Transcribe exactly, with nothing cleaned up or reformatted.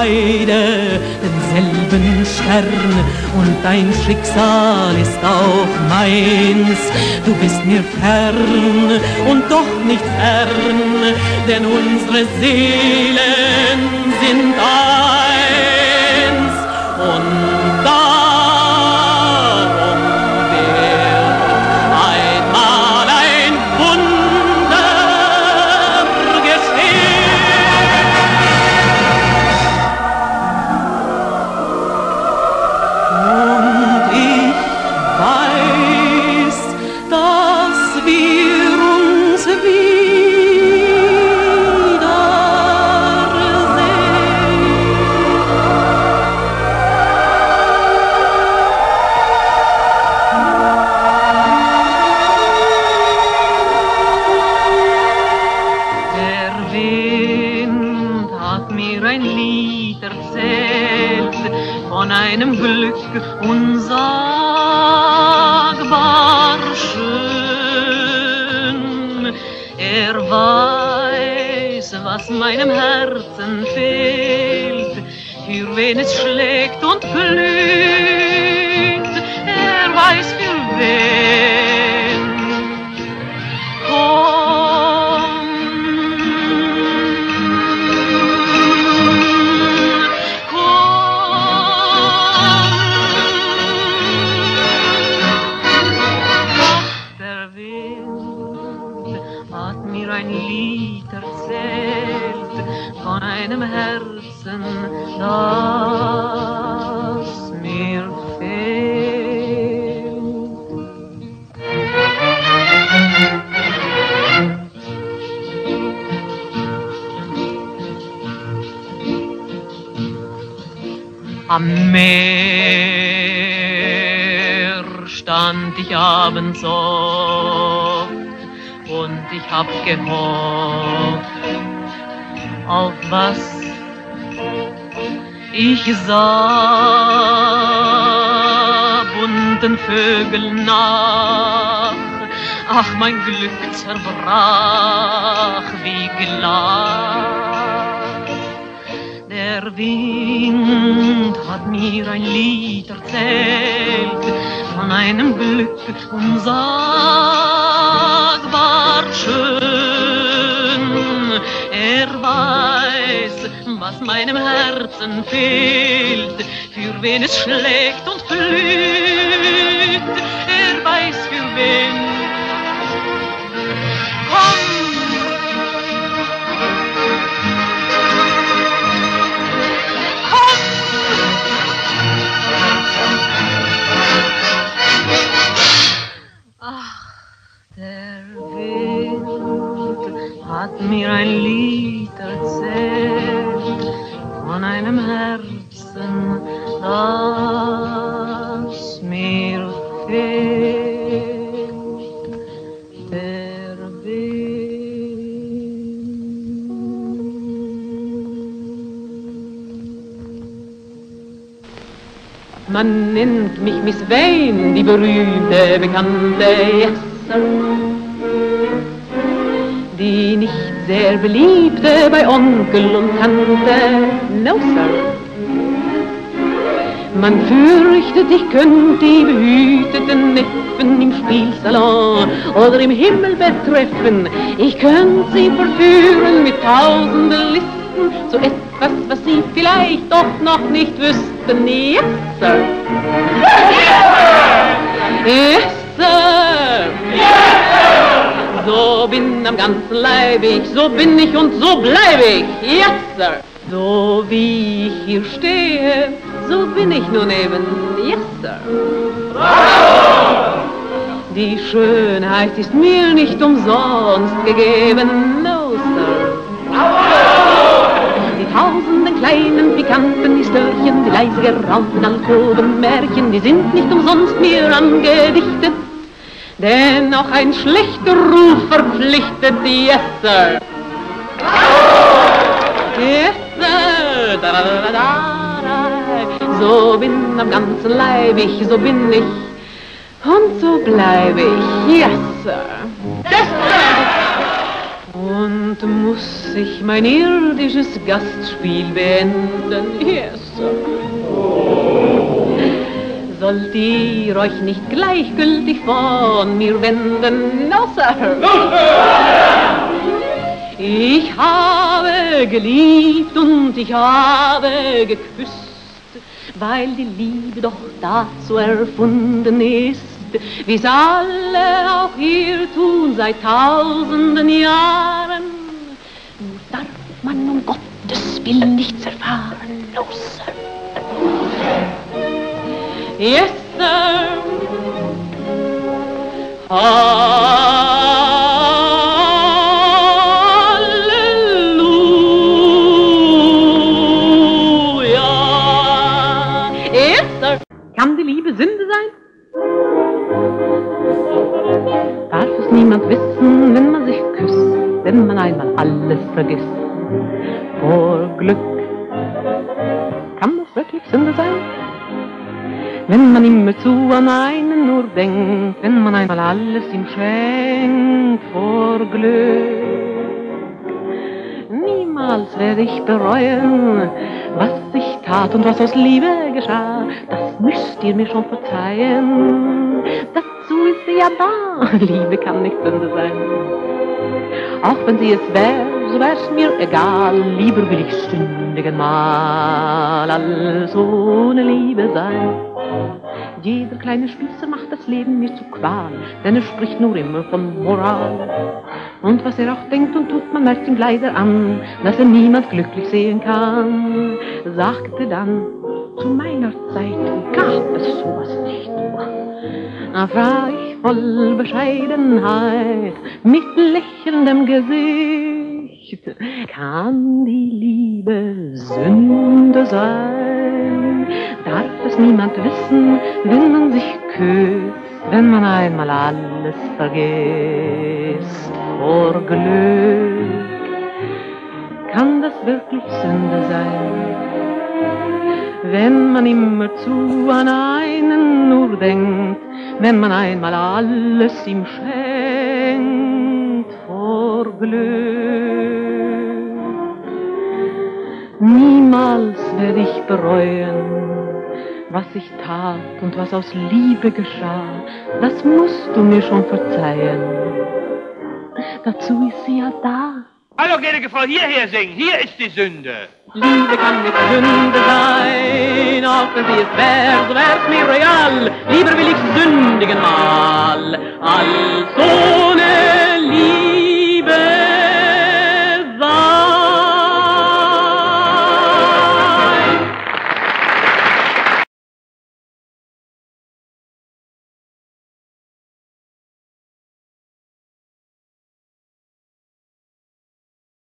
beide denselben Stern und dein Schicksal ist auch meins. Du bist mir fern und doch nicht fern, denn unsere Seelen sind eins. Und darum wird einmal ein Wunder und ich weiß, dass wir uns wiedersehen. Der Wind hat mir ein Lied erzählt von einem Glück unsagbar schön. Er weiß, was meinem Herzen fehlt, für wen es schlägt und glüht. Er weiß für wen. Komm, hat mir ein Lied erzählt von einem Herzen, das mir fehlt. Am Meer stand ich abends oft und ich hab gehofft auf was ich sah, bunten Vögeln nach. Ach, mein Glück zerbrach wie Glas. Der Wind hat mir ein Lied erzählt von einem Glück unsagbar schön. Er weiß, was meinem Herzen fehlt, für wen es schlägt und blüht. Er weiß für wen. Komm! Der Wind hat mir ein Lied erzählt von einem Herzen, das mir fehlt. Der Wind. Man nennt mich Miss Vane, die berühmte, bekannte Jesser, die nicht sehr beliebte bei Onkel und Tante. No, Sir. Man fürchtet, ich könnte die behüteten Neffen im Spielsalon oder im Himmelbett treffen. Ich könnte sie verführen mit tausenden Listen zu etwas, was sie vielleicht doch noch nicht wüssten. Yes, Sir. Yes, Sir. So bin am ganzen Leib ich, so bin ich und so bleibe ich. Yes, Sir. So wie ich hier stehe, so bin ich nun eben. Yes, Sir. Bravo! Die Schönheit ist mir nicht umsonst gegeben. No, Sir. Bravo! Die tausenden kleinen, pikanten Histörchen, die leise geraunten Alkovenmärchen, die sind nicht umsonst mir angedichtet. Denn auch ein schlechter Ruf verpflichtet. Yes, Sir. Yes, Sir. Da, da, da, da, da. So bin am ganzen Leib ich, so bin ich und so bleibe ich. Yes, Sir. Yes, Sir. Und muss ich mein irdisches Gastspiel beenden? Yes, Sir. Sollt ihr euch nicht gleichgültig von mir wenden? No, Sir. No, Sir. Ich habe geliebt und ich habe geküsst, weil die Liebe doch dazu erfunden ist, wie's alle auch hier tun seit tausenden Jahren. Nur darf man um Gottes Willen nichts erfahren, no, Sir. Yes, Sir. Halleluja. Yes, Sir. Kann die Liebe Sünde sein? Darf es niemand wissen, wenn man sich küsst, wenn man einmal alles vergisst? Vor Glück. Kann das wirklich Sünde sein? Wenn man immerzu an einen nur denkt, wenn man einmal alles ihm schenkt, vor Glück. Niemals werde ich bereuen, was ich tat und was aus Liebe geschah. Das müsst ihr mir schon verzeihen. Dazu ist sie ja da. Liebe kann nicht Sünde sein. Auch wenn sie es wär, so wär's mir egal. Lieber will ich sündigen mal, als ohne Liebe sein. Jeder kleine Spießer macht das Leben mir zu Qual, denn er spricht nur immer von Moral. Und was er auch denkt und tut, man merkt ihm leider an, dass er niemand glücklich sehen kann. Sagte dann, zu meiner Zeit gab es sowas nicht. Da frag ich voll Bescheidenheit, mit lächelndem Gesicht, kann die Liebe Sünde sein? Darf es niemand wissen, wenn man sich küsst, wenn man einmal alles vergisst? Vor Glück, kann das wirklich Sünde sein? Wenn man immerzu an einen nur denkt, wenn man einmal alles ihm schenkt, vor Glück. Niemals werde ich bereuen, was ich tat und was aus Liebe geschah. Das musst du mir schon verzeihen. Dazu ist sie ja da. Hallo, gnädige Frau, hierher singen, hier ist die Sünde. Liebe kann nicht Sünde sein, auch wenn sie es wär, so wär's mir real. Lieber will ich sündigen mal, als so